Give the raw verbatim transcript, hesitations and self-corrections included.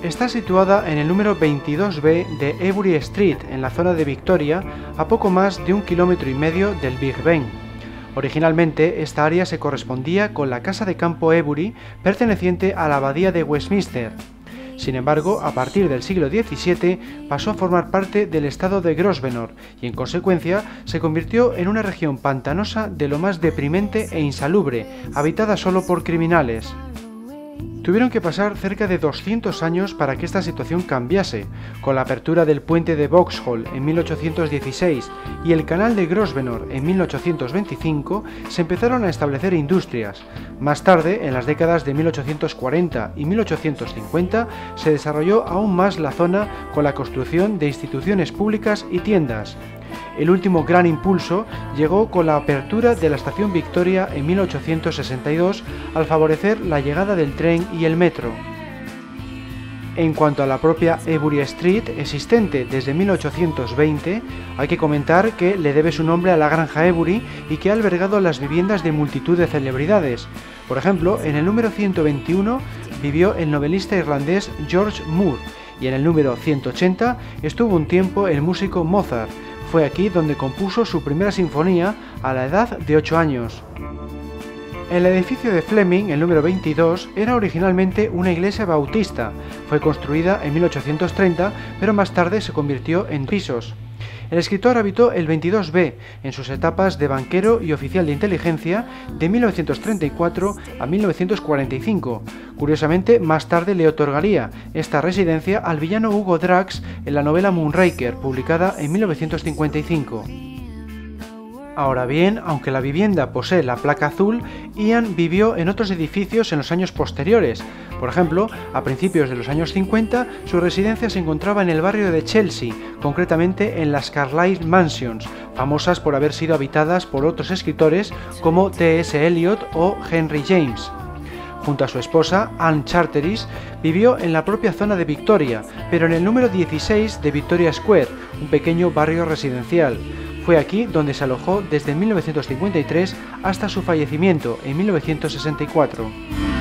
Está situada en el número veintidós B de Ebury Street, en la zona de Victoria, a poco más de un kilómetro y medio del Big Ben. Originalmente, esta área se correspondía con la casa de campo Ebury, perteneciente a la abadía de Westminster. Sin embargo, a partir del siglo diecisiete pasó a formar parte del estado de Grosvenor y, en consecuencia, se convirtió en una región pantanosa de lo más deprimente e insalubre, habitada solo por criminales. Tuvieron que pasar cerca de doscientos años para que esta situación cambiase. Con la apertura del puente de Vauxhall en mil ochocientos dieciséis y el canal de Grosvenor en mil ochocientos veinticinco, se empezaron a establecer industrias. Más tarde, en las décadas de mil ochocientos cuarenta y mil ochocientos cincuenta, se desarrolló aún más la zona con la construcción de instituciones públicas y tiendas. El último gran impulso llegó con la apertura de la estación Victoria en mil ochocientos sesenta y dos al favorecer la llegada del tren y el metro. En cuanto a la propia Ebury Street, existente desde mil ochocientos veinte, hay que comentar que le debe su nombre a la granja Ebury y que ha albergado las viviendas de multitud de celebridades. Por ejemplo, en el número ciento veintiuno vivió el novelista irlandés George Moore y en el número ciento ochenta estuvo un tiempo el músico Mozart. Fue aquí donde compuso su primera sinfonía a la edad de ocho años. El edificio de Fleming, el número veintidós, era originalmente una iglesia bautista. Fue construida en mil ochocientos treinta, pero más tarde se convirtió en pisos. El escritor habitó el veintidós B en sus etapas de banquero y oficial de inteligencia de mil novecientos treinta y cuatro a mil novecientos cuarenta y cinco. Curiosamente, más tarde le otorgaría esta residencia al villano Hugo Drax en la novela Moonraker, publicada en mil novecientos cincuenta y cinco. Ahora bien, aunque la vivienda posee la placa azul, Ian vivió en otros edificios en los años posteriores. Por ejemplo, a principios de los años cincuenta, su residencia se encontraba en el barrio de Chelsea, concretamente en las Carlyle Mansions, famosas por haber sido habitadas por otros escritores como T S Eliot o Henry James. Junto a su esposa, Anne Charteris, vivió en la propia zona de Victoria, pero en el número dieciséis de Victoria Square, un pequeño barrio residencial. Fue aquí donde se alojó desde mil novecientos cincuenta y tres hasta su fallecimiento en mil novecientos sesenta y cuatro.